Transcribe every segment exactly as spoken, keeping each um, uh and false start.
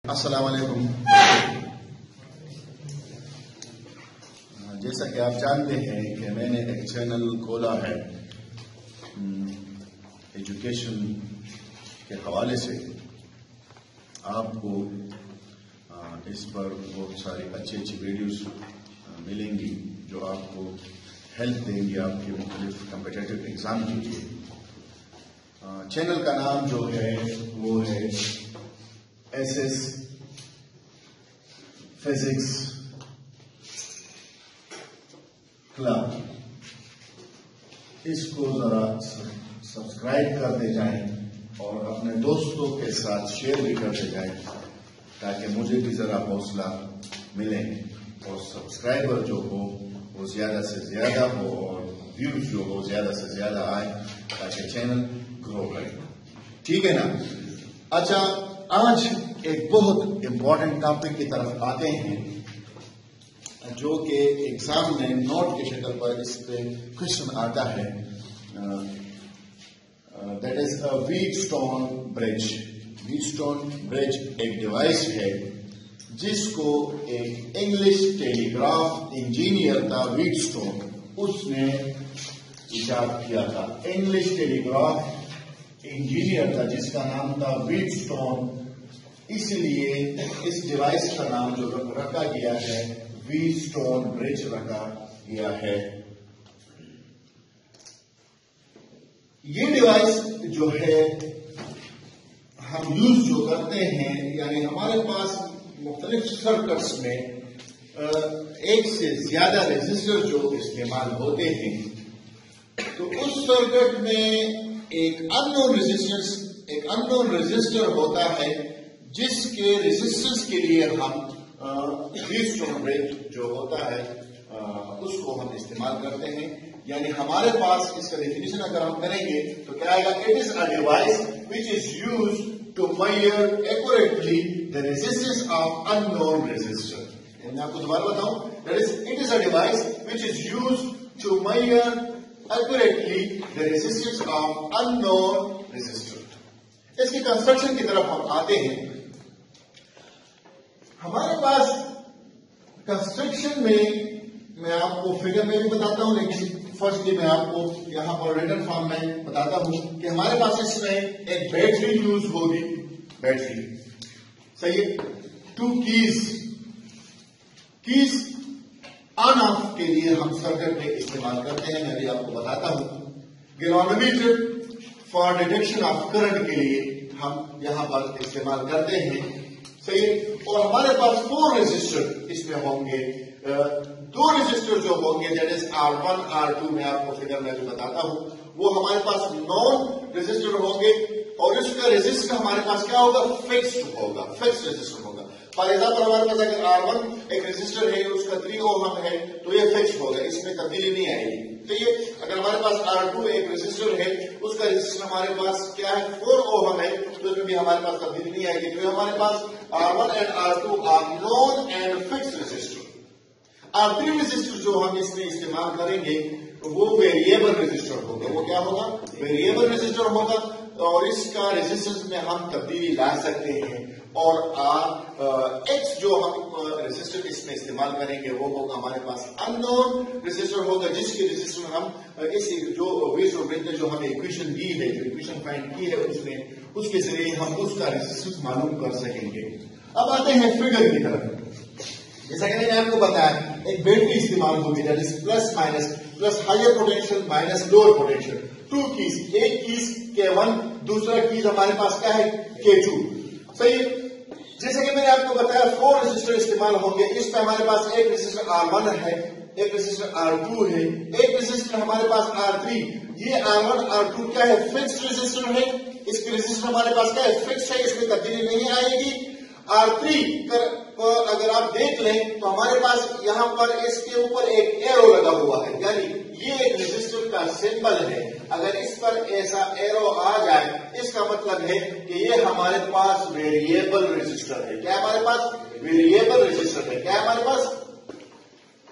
السلام علیکم. جیسا کہ آپ جانتے ہیں کہ میں نے ایک چینل کھولا ہے ایجوکیشن کے حوالے سے. آپ کو اس پر بہت ساری اچھی اچھی ویڈیوز ملیں گی جو آپ کو ہیلپ دیں گی آپ کے مختلف کمپیٹیٹو ایگزام کے لیے. چینل کا نام جو ہے وہ ہے ایس ایس فزکس کلب. اس کو ذرا سبسکرائب کرتے جائیں اور اپنے دوستوں کے ساتھ شیئر بھی کرتے جائیں تاکہ مجھے بھی ذرا حوصلہ ملے اور سبسکرائبر جو ہو وہ زیادہ سے زیادہ ہو اور ویوز جو ہو زیادہ سے زیادہ آئے تاکہ چینل گرو کرے. ٹھیک ہے نا؟ اچھا، آج ایک بہت امپورٹنٹ ٹاپک کی طرف آتے ہیں جو کہ ایگزام میں نوٹ کی شکل پر اس پہ کوشچن آتا ہے. That is a Wheatstone bridge. Wheatstone bridge ایک ڈیوائس ہے جس کو ایک انگلش ٹیلی گراف انجینئر تھا ویٹ اسٹون، اس نے ایجاد کیا تھا. انگلش ٹیلی گراف انجینئر تھا جس کا نام تھا ویٹ اسٹون، اس لیے اس ڈیوائس کا نام جو رکھا گیا ہے ویٹ اسٹون برج رکھا گیا ہے. یہ ڈیوائس جو ہے ہم یوز جو کرتے ہیں، یعنی ہمارے پاس مختلف سرکٹس میں ایک سے زیادہ ریزسٹر جو استعمال ہوتے ہیں، تو اس سرکٹ میں ایک ان نون ریزسٹنس ایک ان نون ریزسٹر ہوتا ہے جس کے ریزسٹنس کے لیے ہم ویٹ اسٹون برج جو ہوتا ہے اس کو ہم استعمال کرتے ہیں. یعنی ہمارے پاس اس کا ڈیفینیشن اگر ہم کریں گے تو کیا آئے گا؟ It is a device which is used to measure accurately the resistance of unknown resistor. میں آپ کو دوبارہ بتاؤں، that is it is a device which is used to measure accurately the resistance of unknown resistor. اس کی construction کی طرف ہم آتے ہیں. ہمارے پاس کنسٹرکشن میں میں آپ کو فگر میں بھی بتاتا ہوں، لیکن فرسٹلی میں آپ کو یہاں پر ریٹن فارم میں بتاتا ہوں کہ ہمارے پاس اس میں ایک بیٹری یوز ہوگی. بیٹری صحیح ہے. Two keys keys on off کے لیے ہم سرکٹ میں استعمال کرتے ہیں. میں بھی آپ کو بتاتا ہوں. Galvanometer for detection of current کے لیے ہم یہاں پر استعمال کرتے ہیں. صحیح. اور ہمارے پاس فور ریزسٹر اس میں ہوں گے. دو ریزسٹر جو ہوں گے that is R one R two, میں آپ کو فگر میں بھی بتاتا ہوں. وہ ہمارے پاس نون ریزسٹر ہوں گے اور اس کا ریزسٹر ہمارے پاس کیا ہوگا؟ فکسڈ ہوگا. فکسڈ ریزسٹر ہوگا. فار ایگزامپل ہمارے پاس اگر آر ون ایک ریزسٹر ہے اس کا تھری اوہم ہے تو یہ فکسڈ ہوگا، اس میں تبدیلی نہیں آئے گی. تو یہ اگر ہمارے پاس آر ٹو ایک ریزسٹر ہے اس کا ریزسٹر ہمارے پاس کیا ہے؟ فور اوہم ہے، تو اس میں بھی ہمارے پاس تبدیلی نہیں آئے گی. تو ہمارے پاس R one and R two are known and fixed resistor. R three resistor جو ہم اس میں استعمال کریں گے وہ ویریبل ریزسٹر ہوگا. وہ کیا ہوگا؟ ویریبل ریزسٹر ہوگا اور اس کا ریزسٹنس میں ہم تبدیلی لا سکتے ہیں. اور ایکس جو ہم ریزسٹر اس میں استعمال کریں گے وہ ہوگا ہمارے پاس ان نون ریزسٹر ہوگا جس کے ریزسٹر ہم اس جو ویٹ اسٹون برج نے جو ہمیں ایکویشن دی ہے، جو ایکویشن فائنڈ کی ہے اس میں اس کے ذریعے ہم اس کا ریزسٹنس معلوم کر سکیں گے. اب آتے ہیں فگر کی طرف. جیسا کہ میں نے آپ کو بتایا ایک بیٹری استعمال ہوگی that is plus minus plus higher potential minus lower potential. Two keys, ایک کیز کے ون، دوسرا کیز ہمارے پاس کیا ہے؟ کے ٹو. صحیح. جیسے کہ میں نے آپ کو بتایا فور ریزسٹر استعمال ہوں گے. اس میں ہمارے پاس ایک ریزسٹر آر ون ہے، ایک ریزسٹر آر ٹو ہے، ایک ریزسٹر ہمارے پاس آر تھری. یہ آر ون آر ٹو کیا ہے؟ فکسڈ ریزسٹر ہے. اس کے ریزسٹر ہمارے پاس کیا ہے؟ فکس ہے، اس میں تبدیلی نہیں آئے گی. آر تھری اگر آپ دیکھ لیں تو ہمارے پاس یہاں پر اس کے اوپر ایک ایرو لگا ہوا ہے، یعنی یہ ایک ریزسٹر کا سمبل ہے. اگر اس پر ایسا ایرو آ جائے اس کا مطلب ہے کہ یہ ہمارے پاس ویریبل ریزسٹر ہے. کیا ہمارے پاس؟ ویریبل ریزسٹر ہے. کیا ہمارے پاس؟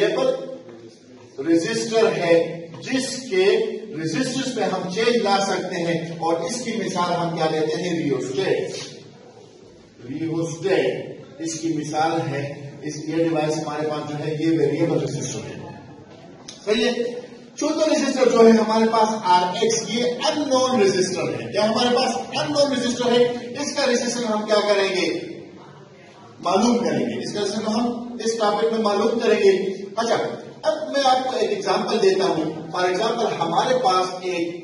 ویریبل ریزسٹر ہے جس کے ریزسٹنس میں ہم چینج لا سکتے ہیں اور اس کی مثال ہم کیا لیتے ہیں؟ ریوسٹیٹ. रियोस्टेट इसकी मिसाल है। इस ये डिवाइस हमारे पास जो है ये वेरिएबल रेजिस्टर है, सही है। चौथा रेजिस्टर जो है हमारे पास आर एक्स, ये अननोन रेजिस्टर है। क्या हमारे पास अननोन रेजिस्टर है, इसका रेजिस्टर हम क्या करेंगे, मालूम करेंगे। इसका रेजिस्टर हम इस टॉपिक में मालूम करेंगे। अच्छा, अब मैं आपको एक एग्जांपल देता हूं। फॉर एग्जांपल हमारे पास एक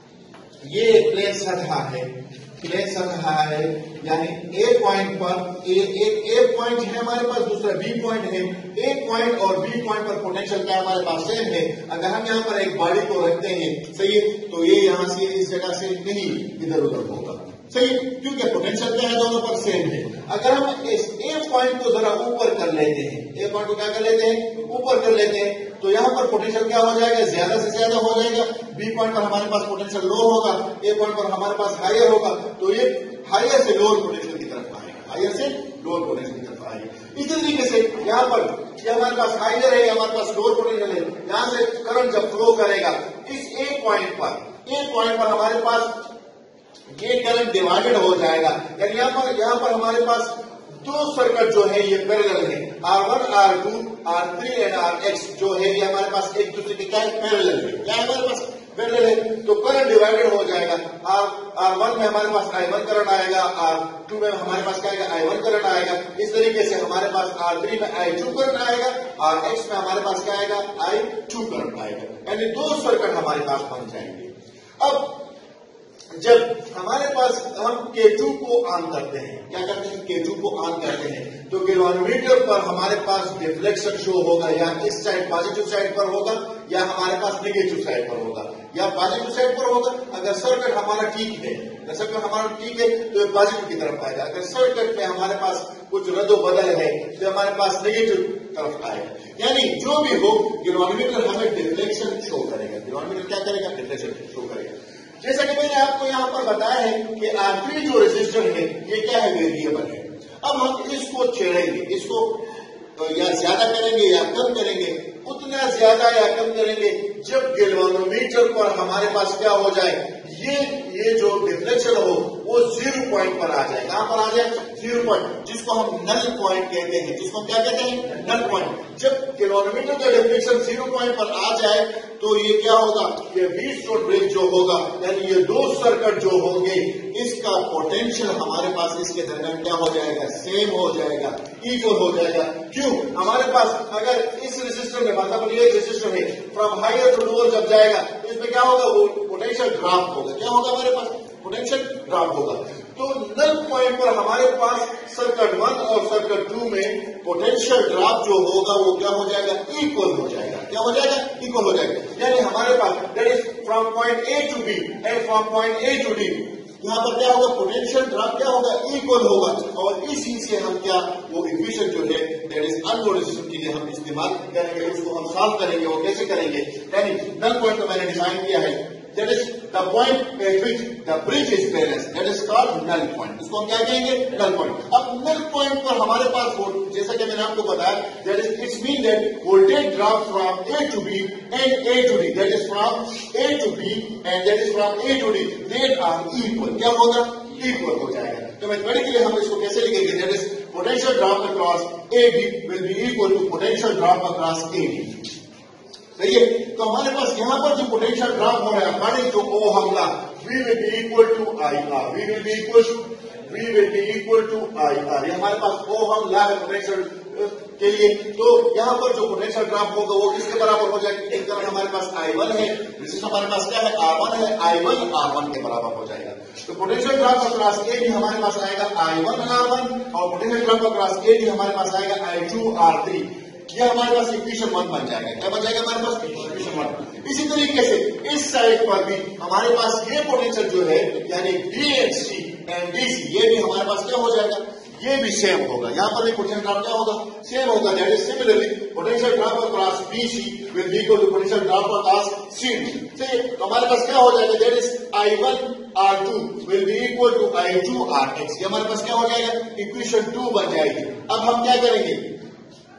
ये प्लेन सतह है, प्लेन सतह है, यानी ए पॉइंट पर ए एक ए पॉइंट है हमारे पास, दूसरा बी पॉइंट है। ए पॉइंट और बी पॉइंट पर पोटेंशियल क्या हमारे पास सेम है। अगर हम यहाँ पर एक बॉडी को रखते हैं, सही है, तो ये यहाँ से इस जगह से नहीं इधर उधर होगा, सही है, क्योंकि पोटेंशियल क्या है, दोनों पर सेम है। अगर हम इस ए पॉइंट को जरा ऊपर कर लेते हैं, ए पॉइंट को क्या कर लेते हैं, ऊपर कर लेते हैं, तो यहाँ पर पोटेंशियल क्या हो जाएगा, ज्यादा से ज्यादा हो जाएगा। बी पॉइंट पर हमारे पास पोटेंशियल लो होगा, ए पॉइंट पर हमारे पास हायर होगा, तो ये हायर से लोअर पोटेंशियल की तरफ आएगा, हायर से लोअर पोटेंशियल की तरफ आएगा। इसी तरीके से यहाँ पर ये हमारे पास हायर है, हमारे पास लोअर पोटेंशियल है, यहाँ से करंट जब फ्लो करेगा इस ए पॉइंट पर, ए पॉइंट पर हमारे पास ये करंट डिवाइडेड हो जाएगा। यानी यहाँ पर यहाँ पर हमारे पास दो सर्किट जो है ये पैरेलल है, R one R two R three and R X जो है ये हमारे पास एक दूसरे के क्या है, पैरेलल है। क्या है हमारे पास, पैरेलल है, तो करंट डिवाइडेड हो जाएगा। आर आर वन में हमारे पास आई वन करंट आएगा, आर टू में हमारे पास क्या आएगा, आई वन करंट आएगा। इस तरीके से हमारे पास आर थ्री में आई टू करंट आएगा, आर एक्स में हमारे पास क्या आएगा, आई टू करंट आएगा। यानी दो सर्किट हमारे पास बन जाएंगे। अब जब हमारे पास हम के टू को ऑन करते हैं, क्या करते हैं, के टू को ऑन करते हैं, तो गैल्वेनोमीटर पर हमारे पास डिफ्लेक्शन शो होगा, या इस साइड पॉजिटिव साइड पर होगा, या हमारे पास नेगेटिव साइड पर होगा, या पॉजिटिव साइड पर होगा। अगर सर्किट हमारा ठीक है, अगर सर्किट हमारा ठीक है तो ये पॉजिटिव की तरफ आएगा। अगर सर्किट में हमारे पास कुछ रद्दो बदल है तो हमारे पास नेगेटिव तरफ आएगा। यानी जो भी हो गैल्वेनोमीटर हमें डिफ्लेक्शन शो करेगा। गैल्वेनोमीटर क्या करेगा, डिफ्लेक्शन शो करेगा। जैसा कि मैंने आपको यहाँ पर बताया है कि आर थ्री जो रेजिस्टर है ये क्या है, वेरिएबल है। अब हम इसको छेड़ेंगे, इसको या ज्यादा करेंगे या कम करेंगे, उतना ज्यादा या कम करेंगे जब गैल्वेनोमीटर पर हमारे पास क्या हो जाए, ये ये जो डिफ्लेक्शन हो वो जीरो पॉइंट पर आ जाए। कहां पर आ जाए, जीरो पॉइंट, जिसको हम नल पॉइंट कहते हैं। जिसको हम क्या कहते हैं, नल पॉइंट। जब गैल्वेनोमीटर का डिफ्लेक्शन जीरो पॉइंट पर आ जाए तो ये क्या होगा, ये व्हीटस्टोन ब्रिज जो होगा, यानी ये दो सर्किट जो होंगे, इसका पोटेंशियल हमारे पास इसके दरमियान क्या हो जाएगा, सेम हो जाएगा, इक्वल हो जाएगा। क्यों, हमारे पास अगर इस रेजिस्टर में, मतलब ये रेजिस्टर है, फ्रॉम हायर टू लोअर जब जाएगा इसमें क्या होगा, वो पोटेंशियल ड्रॉप होगा। क्या होगा, हमारे पास पोटेंशियल ड्रॉप होगा। तो नल पॉइंट पर हमारे पास सर्किट वन और सर्किट टू में पोटेंशियल ड्रॉप जो होगा वो क्या हो जाएगा, इक्वल हो जाएगा। क्या हो जाएगा, इक्वल हो जाएगा। यानी हमारे पास that is from point A to B and from point A to D, यहाँ पर क्या होगा, पोटेंशियल ड्रॉप क्या होगा, इक्वल होगा। और इसी से हम क्या, वो इक्वेशन जो है दैट इज अननोन रेजिस्टेंस के लिए हम इस्तेमाल करेंगे, उसको हम सॉल्व करेंगे। वो कैसे करेंगे, यानी नल पॉइंट को मैंने डिफाइन किया है, that is the point at which the bridge is balanced, that is called null point. इसको हम क्या कहेंगे, null point. अब null point पर हमारे पास जैसा कि मैंने आपको बताया, that is it means that voltage drop from A to B and A to D, that is from A to B and that is from A to D, they are equal. क्या होगा, equal हो जाएगा। तो mathematically हम इसको कैसे लिखेंगे, that is potential drop across A B will be equal to potential drop across A D. सही है। तो हमारे पास यहाँ पर जो पोटेंशियल ड्रॉप हो रहा है, माने जो ओ हमला, V will be equal to I R, V will be equal to V will be equal to I R. ये हमारे पास ओ हमला है पोटेंशियल के लिए। तो यहाँ पर जो पोटेंशियल ड्रॉप होगा वो किसके बराबर हो जाएगा, एक तरह हमारे पास आई वन है, रेजिस्टेंस हमारे पास क्या है, आर वन है, आई वन आर वन के बराबर हो जाएगा। तो पोटेंशियल ड्रॉप अक्रॉस ए भी हमारे पास आएगा आई वन आर वन, और पोटेंशियल ड्रॉप अक्रॉस ए भी हमारे पास आएगा आई टू आर थ्री। ये हमारे पास इक्वेशन वन बन जाएगा। क्या बन जाएगा हमारे पास, इक्वेशन वन। इसी तरीके से इस साइड पर भी हमारे पास ये पोटेंशियल जो है, यानी D X T and D C, ये भी हमारे पास क्या हो जाएगा, ये भी सेम होगा। यहाँ पर भी पोटेंशियल ड्रॉप क्या होगा, सेम होगा। That is similarly potential drop across B C will be equal to potential drop across C D. तो हमारे पास क्या हो जाएगा, that is I one R two will be equal to I two R X. ये हमारे पास क्या हो जाएगा, इक्वेशन टू बन जाएगी। अब हम क्या करेंगे,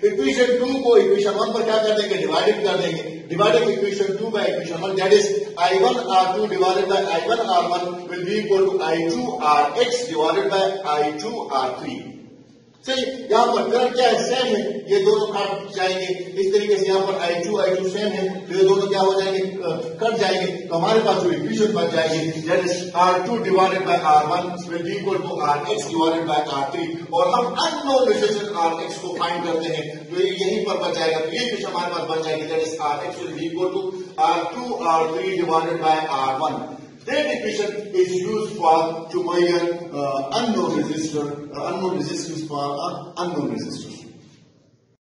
इक्वेशन टू को इक्वेशन वन पर क्या कर देंगे, डिवाइडेड कर देंगे. Divided equation two by equation one, that is I one R two divided by I one R one will be equal to I two R X divided by I two R three. चलिए यहाँ पर current क्या है, same है, ये दोनों cut जाएंगे. इस तरीके से यहाँ पर I two I two same है, तो ये दोनों क्या हो जाएंगे, कट जाएंगे. तो हमारे पास जो इक्वेशन बच जाएगी that is R two divided by R one will be equal to R X divided by R three. और हम अननोन रेजिस्टेंस आर एक्स को फाइंड करते हैं, तो ये यहीं पर बच जाएगा. तो ये इक्वेशन हमारे पास बच जाएगी that is R X will be equal to R two R three divided by R one. That equation is used for to measure uh, unknown resistor, uh, unknown resistance for uh, unknown resistors.